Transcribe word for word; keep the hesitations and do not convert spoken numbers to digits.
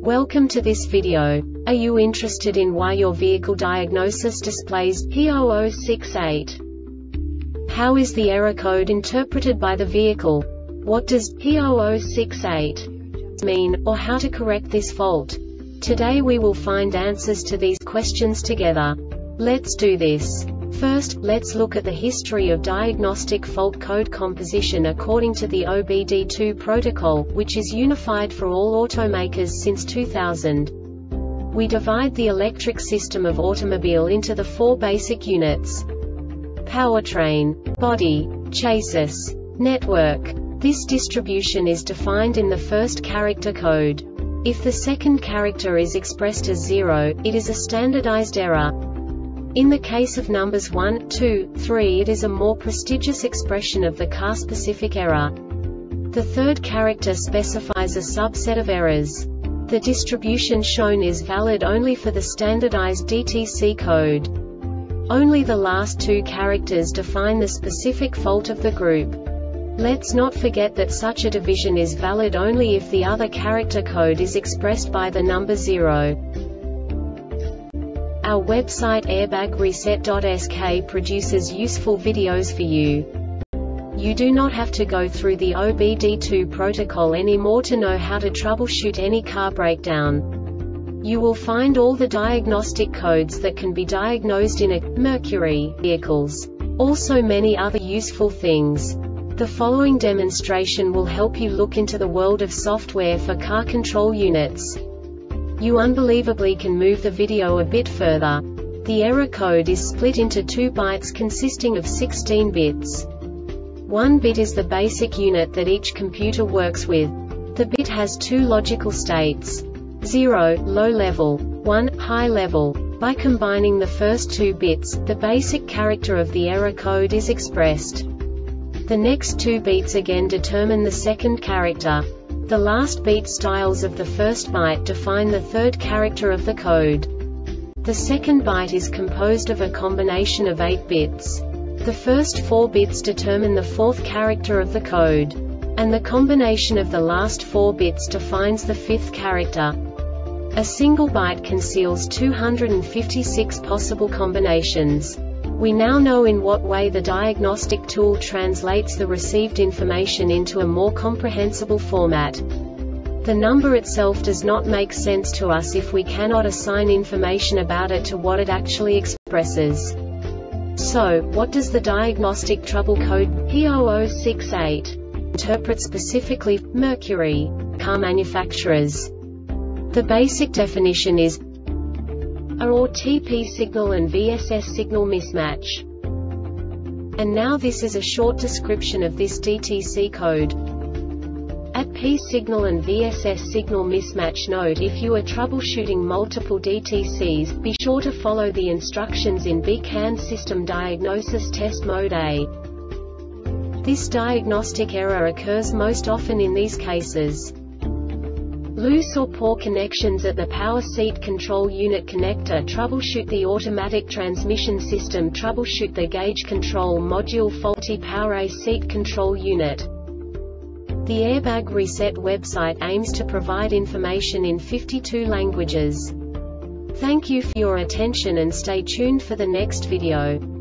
Welcome to this video. Are you interested in why your vehicle diagnosis displays P zero zero six eight? How is the error code interpreted by the vehicle? What does P zero zero six eight mean, or how to correct this fault? Today we will find answers to these questions together. Let's do this. First, let's look at the history of diagnostic fault code composition according to the O B D two protocol, which is unified for all automakers since two thousand. We divide the electric system of automobile into the four basic units: powertrain, body, chassis, network. This distribution is defined in the first character code. If the second character is expressed as zero, it is a standardized error. In the case of numbers one, two, three, it is a more prestigious expression of the car-specific error. The third character specifies a subset of errors. The distribution shown is valid only for the standardized D T C code. Only the last two characters define the specific fault of the group. Let's not forget that such a division is valid only if the other character code is expressed by the number zero. Our website airbag reset dot S K produces useful videos for you. You do not have to go through the O B D two protocol anymore to know how to troubleshoot any car breakdown. You will find all the diagnostic codes that can be diagnosed in a Mercury vehicles. Also many other useful things. The following demonstration will help you look into the world of software for car control units. You unbelievably can move the video a bit further. The error code is split into two bytes consisting of sixteen bits. One bit is the basic unit that each computer works with. The bit has two logical states: zero, low level, one, high level. By combining the first two bits, the basic character of the error code is expressed. The next two bits again determine the second character. The last beat styles of the first byte define the third character of the code. The second byte is composed of a combination of eight bits. The first four bits determine the fourth character of the code. And the combination of the last four bits defines the fifth character. A single byte conceals two hundred fifty-six possible combinations. We now know in what way the diagnostic tool translates the received information into a more comprehensible format. The number itself does not make sense to us if we cannot assign information about it to what it actually expresses. So, what does the diagnostic trouble code P zero zero six eight interpret specifically for Mercury car manufacturers? The basic definition is A or T P signal and V S S signal mismatch. And now this is a short description of this D T C code. At P signal and V S S signal mismatch node, if you are troubleshooting multiple D T Cs, be sure to follow the instructions in B CAN System Diagnosis Test Mode A. This diagnostic error occurs most often in these cases: loose or poor connections at the power seat control unit connector. Troubleshoot the automatic transmission system. Troubleshoot the gauge control module. Faulty power A seat control unit. The Airbag Reset website aims to provide information in fifty-two languages. Thank you for your attention and stay tuned for the next video.